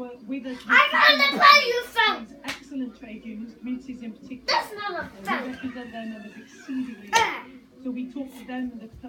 work with us. I found the pen you found. Excellent trade unions, communities in particular. That's not a We pen. represent their members exceedingly. So we talk to them and the